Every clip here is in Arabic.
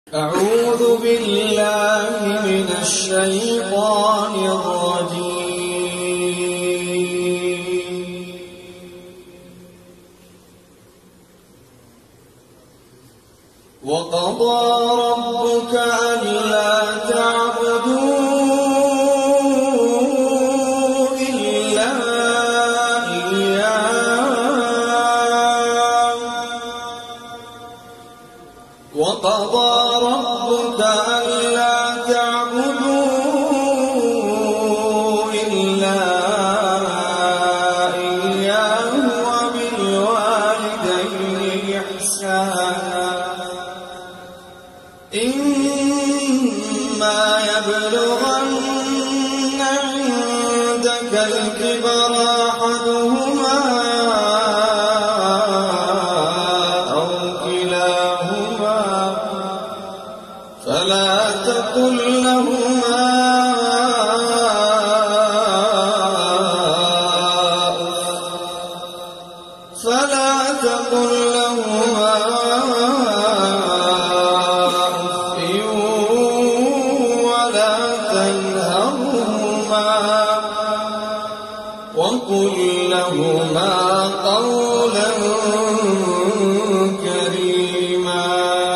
أعوذ بالله من الشيطان الرجيم. وقضى ربك ألا تعبدوا إلا إياه وقضى ربك ألا تعبدوا إلا إياه وبالوالدين إحسانا إما يبلغن عندك الكبر أحدهما أو كلاهما فلا تقل لهما ولا تنهرهما وقل لهما قولا كريما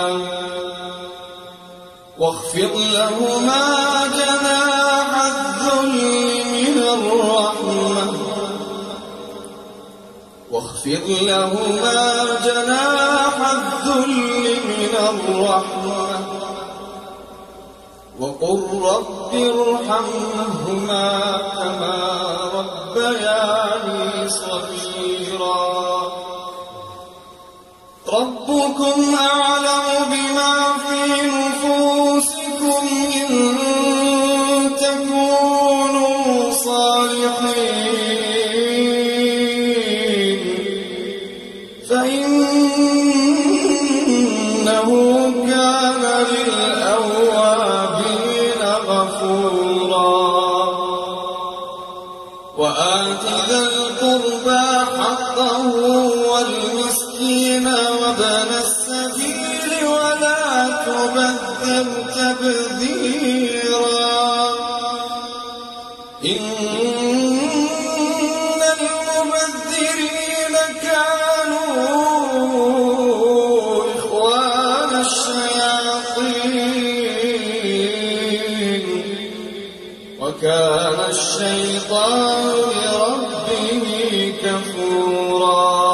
واخفض لهما جناح الذل من الرحمة واخفض لهما جناح الذل من الرحمة وقل رب ارحمهما كما ربياني صغيرا ربكم أعلم بما في نفوسكم إن تكونوا صالحين فإنه كان للأوابين غفورا وآت ذا القربى حقه والمسكين وابن السبيل ولا تبذر تبذيرا إن المبذرين كانوا إخوان الشياطين وكان الشيطان لربه كفورا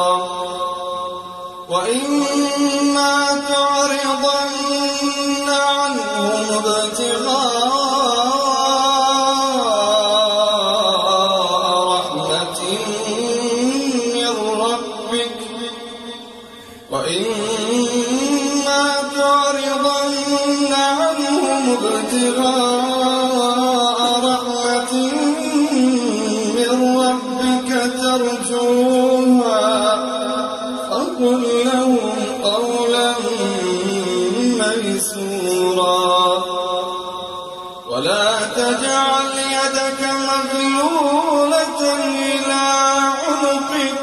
وإما تعرضن عنهم ابتغاء رحمة من ربك ترجوها فقل لهم قولا ميسورا ولا تجعل يدك مغلولة إلى عنقك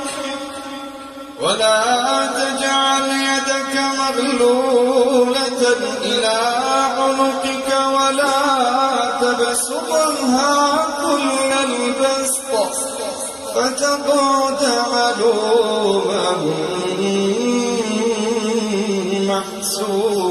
ولا تبسطها كل البسط فتقعد ملوما محسورا